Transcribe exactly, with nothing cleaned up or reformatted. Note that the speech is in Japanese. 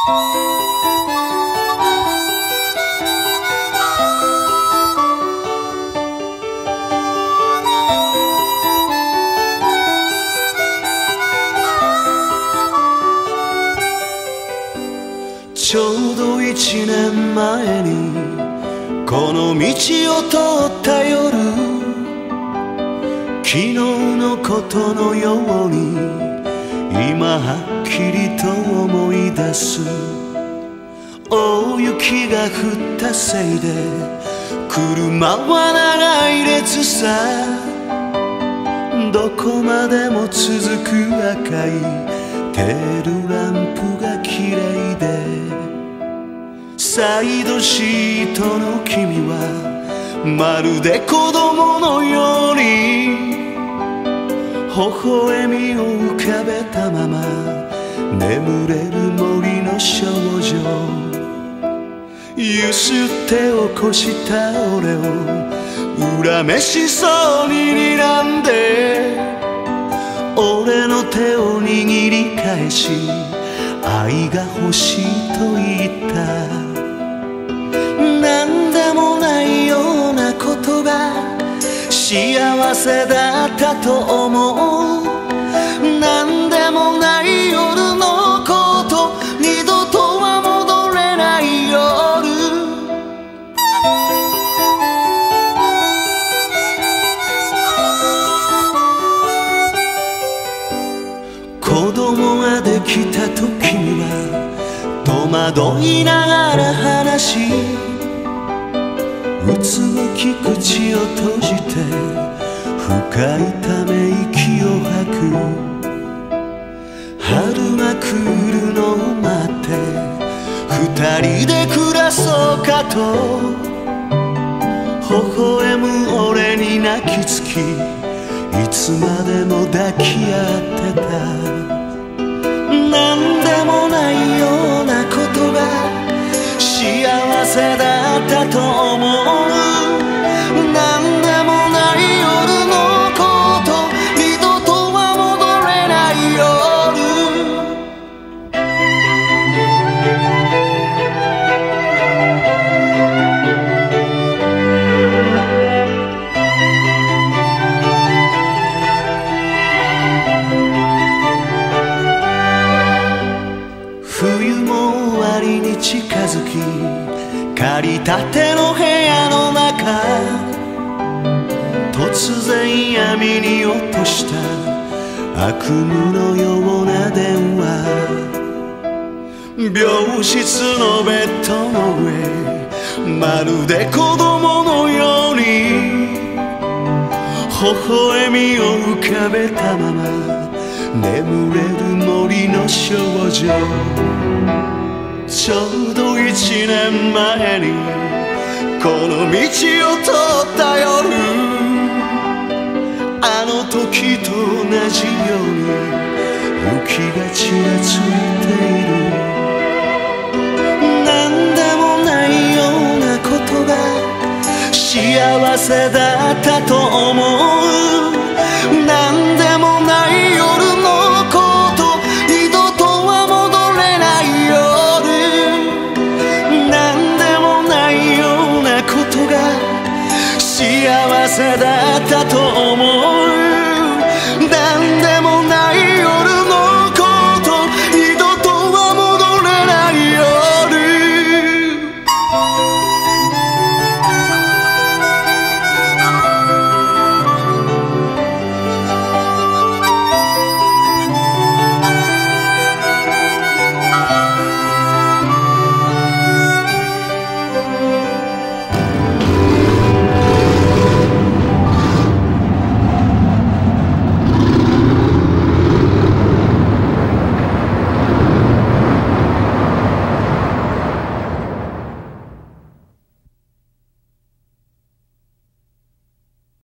ちょうど一年前にこの道を通った夜、昨日のことのように今はっきりと思い出す。大雪が降ったせいで車は長い列さ、どこまでも続く赤いテールランプが綺麗で、サイドシートの君はまるで子供のように微笑みを浮かべたまま眠れる森の少女、ゆすって起こした俺を恨めしそうに睨んで、俺の手を握り返し愛が欲しいと言った。なんでもないようなことが幸せだったと思う。なんでもない夜のこと、二度とは戻れない夜。子供ができた時には戸惑いながら話し、うつむき口を閉じて深いため息を吐く。春が来るのを待って二人で暮らそうかと微笑む俺に泣きつき、いつまでも抱き合ってた。なんでもないようなことが幸せだったと思う。なんでもない夜のこと、二度とは戻れない夜。冬も終わりに近づき、借りたての部屋の中、突然闇に落とした悪夢のような電話。病室のベッドの上、まるで子供のように微笑みを浮かべたまま眠れる森の少女。ちょうど一年前にこの道を通った夜、あの時と同じように雪がちらついている。なんでもないようなことが幸せだったと思う。なんでもない